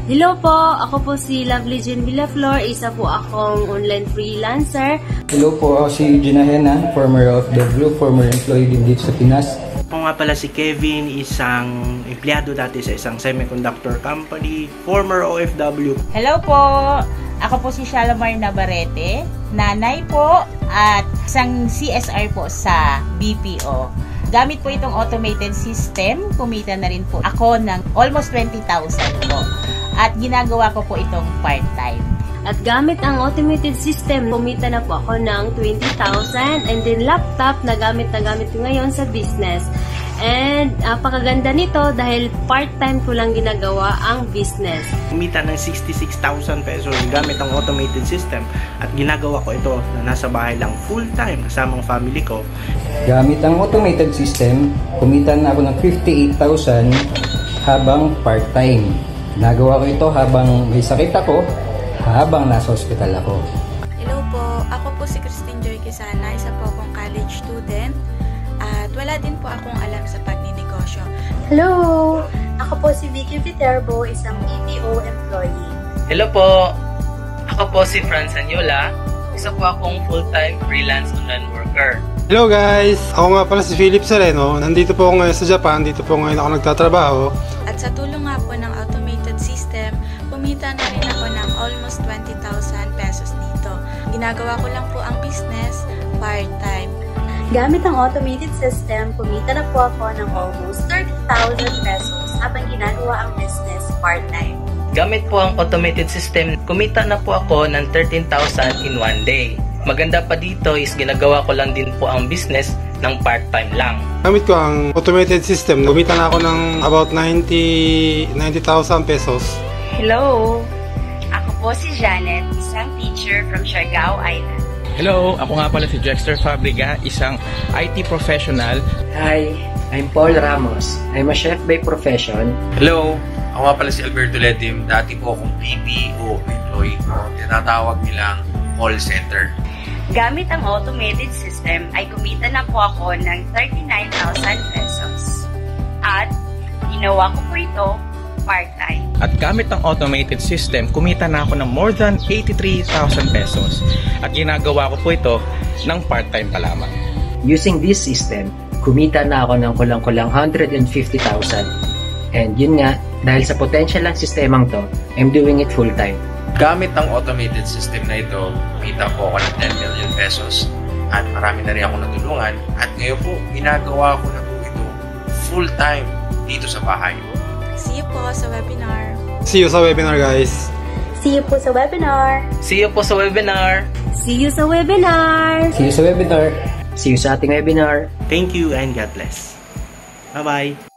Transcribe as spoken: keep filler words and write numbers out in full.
Hello po, ako po si Lovely Jen Villaflor, isa po akong online freelancer. Hello po, ako si Gina Hena, former O F W, former employee din dito sa Pinas. Ako nga pala si Kevin, isang empleyado dati sa isang semiconductor company, former O F W. Hello po, ako po si Shalamar Navarrete, nanay po at isang C S R po sa B P O. Gamit po itong automated system, kumita na rin po ako ng almost twenty thousand po. At ginagawa ko po itong part-time. At gamit ang automated system, kumita na po ako ng twenty thousand, and then laptop na gamit na gamit ko ngayon sa business. And napakaganda nito dahil part-time ko lang ginagawa ang business. Kumita ng sixty-six thousand pesos gamit ang automated system at ginagawa ko ito na nasa bahay lang full-time kasama ang family ko. Gamit ang automated system, kumita na ako ng fifty-eight thousand habang part-time. Nagawa ko ito habang may sakit ako, habang nasa hospital ako. Hello po, ako po si Christine Joy Quisana, isa po akong college student at wala din po akong alam sa pagninegosyo. Hello, ako po si Vicky Viterbo, isang B P O employee. Hello po, ako po si Franz Anyola, isa po akong full-time freelance online worker. Hello guys, ako nga pala si Philip Sereno, nandito po ako ngayon sa Japan, dito po ngayon ako nagtatrabaho. At sa tulong nga po ng automated system, kumita na rin ako ng almost twenty thousand pesos dito. Ginagawa ko lang po ang business part-time. Gamit ang automated system, kumita na po ako ng almost thirty thousand pesos habang ginagawa ang business part-time. Gamit po ang automated system, kumita na po ako ng thirteen thousand in one day. Maganda pa dito is ginagawa ko lang din po ang business ng part-time lang. Gamit ko ang automated system, kumita na ako ng about ninety thousand pesos. Hello, ako po si Janet, isang teacher from Siargao Island. Hello, ako nga pala si Jexter Fabriga, isang I T professional. Hi, I'm Paul Ramos. I'm a chef by profession. Hello, ako nga pala si Alberto Ledim, dati po akong B P O employee. Tinatawag nilang call center. Gamit ang automated system ay kumita na po ako ng thirty-nine thousand pesos. At ginawa ko po ito part-time. At gamit ang automated system, kumita na ako ng more than eighty-three thousand pesos. At ginagawa ko po ito ng part-time pa lamang. Using this system, kumita na ako ng kulang-kulang one hundred fifty thousand. And yun nga, dahil sa potential ng sistemang to, I'm doing it full-time. Gamit ang automated system na ito, kumita po ako ng ten million pesos. At marami na rin ako natulungan. At ngayon po, ginagawa ko na po ito full-time dito sa bahay. See you po sa webinar. See you sa webinar guys. See you po sa webinar. See you po sa webinar. See you sa webinar. See you sa webinar. See you sa ating webinar. Thank you and God bless. Bye-bye.